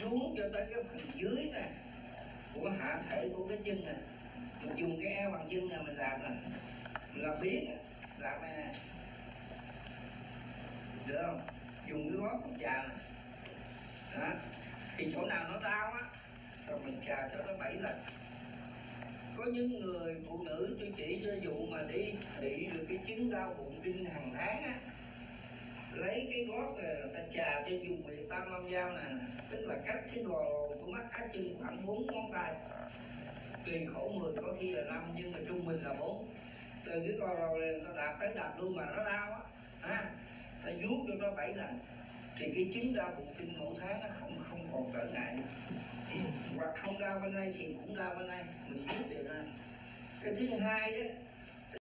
xuống cho tới cái phần dưới nè của hạ thể của cái chân nè. Mình dùng cái eo bằng chân nè, mình làm nè, mình làm biến nè, làm này nè, được không? Dùng cái gót mình chà nè, đó. Thì chỗ nào nó đau á rồi mình chà cho nó 7 lần. Có những người phụ nữ tôi chỉ cho dụ mà đi trị được cái chứng đau bụng kinh hàng tháng á, lấy cái gót này ta chà cho dùng Việt Tam Long Dao nè, tức là cách cái gò lồn của mắt cá chân khoảng 4 ngón tay, tùy khổ 10 có khi là 5 nhưng mà trung bình là 4. Từ cái gò lồn này ta đạp tới đạp luôn mà nó đau á, ta vuốt cho nó 7 lần thì cái chứng đau bụng kinh mỗi tháng nó không còn trở ngại nữa. Hoặc không đau bên đây thì cũng đau bên đây, mình vuốt được ra. Cái thứ hai đó